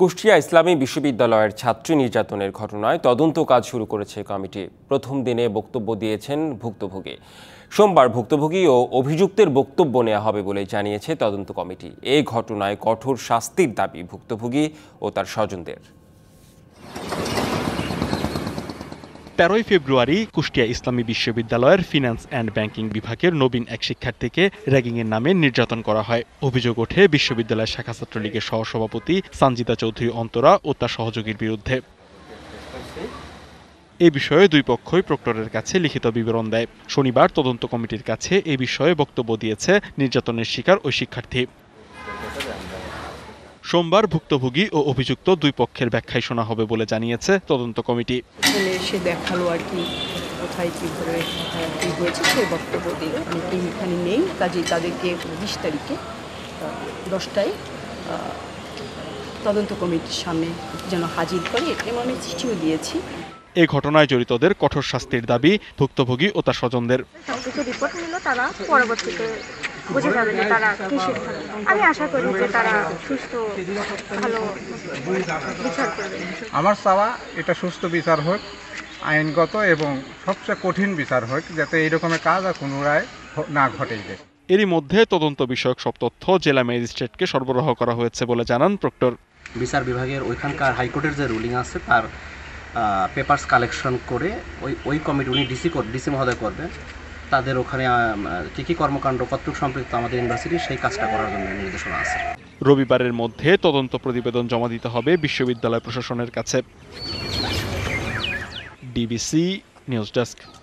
কুষ্টিয়া ইসলামী বিশ্ববিদ্যালয়ের ছাত্রী নির্যাতনের ঘটনায় তদন্ত কাজ শুরু করেছে কমিটি। প্রথম দিনে বক্তব্য দিয়েছেন ভুক্তভোগী। সোমবার ভুক্তভোগী ও অভিযুক্তের বক্তব্য নেওয়া হবে বলে জানিয়েছে তদন্ত কমিটি। এই ঘটনায় কঠোর শাস্তির দাবি ভুক্তভোগী ও তার স্বজনদের। 13 ফেব্রুয়ারি কুষ্টিয়া ইসলামী বিশ্ববিদ্যালয়ের ফিন্যান্স অ্যান্ড ব্যাংকিং বিভাগের নবীন এক শিক্ষার্থীকে র্যাগিংয়ের নামে নির্যাতন করা হয়। অভিযোগ ওঠে বিশ্ববিদ্যালয়ের শাখা ছাত্রলীগের সহসভাপতি সানজিদা চৌধুরী অন্তরা ও তার সহযোগীর বিরুদ্ধে। এ বিষয়ে দুই পক্ষই প্রক্টরের কাছে লিখিত বিবরণ দেয়। শনিবার তদন্ত কমিটির কাছে এ বিষয়ে বক্তব্য দিয়েছে নির্যাতনের শিকার ওই শিক্ষার্থী। সোমবার ভুক্তভোগী ও অভিযুক্ত দুই পক্ষের ব্যাখ্যায় শোনা হবে বলে জানিয়েছে তদন্ত কমিটি। সে দেখালো আর কি কোথায় কিভাবে কি হয়েছে সে বক্তব্য দিল। অনেকে এখানে নেই, কাজেই তাদেরকে 20 তারিখে 10টায় তদন্ত কমিটির সামনে যেন হাজির করে এমন আমি চিঠিও দিয়েছি। এই ঘটনায় জড়িতদের কঠোর শাস্তির দাবি ভুক্তভোগী ও তার স্বজনদের। সবকিছু রিপোর্ট নিল, তারা পরবর্তীতে বুঝে যাবে যে তারা কি সিদ্ধান্ত। আমি আশা করি যে তারা সুস্থ ভালো বিচার করবে। আমার চাওয়া এটা সুস্থ বিচার হোক, আইনগত এবং সবচেয়ে কঠিন বিচার হোক, যাতে এই রকমের কাজ আর পুনরায় না ঘটে। এরই মধ্যে তদন্ত বিষয়ক সব তথ্য জেলা ম্যাজিস্ট্রেটকে সরবরাহ করা হয়েছে বলে জানান প্রক্টর। বিচার বিভাগের ওইখানকার হাইকোর্টের যে রুলিং আছে তার পেপারস কালেকশন করে ওই কমিটি উনি ডিসি মহোদয় করবেন। তাদের ওখানে কী কর্মকাণ্ড কতটুকু সম্পৃক্ত আমাদের ইউনিভার্সিটি সেই কাজটা করার জন্য নির্দেশনা আছে। রবিবারের মধ্যে তদন্ত প্রতিবেদন জমা দিতে হবে বিশ্ববিদ্যালয় প্রশাসনের কাছে। DBC news desk.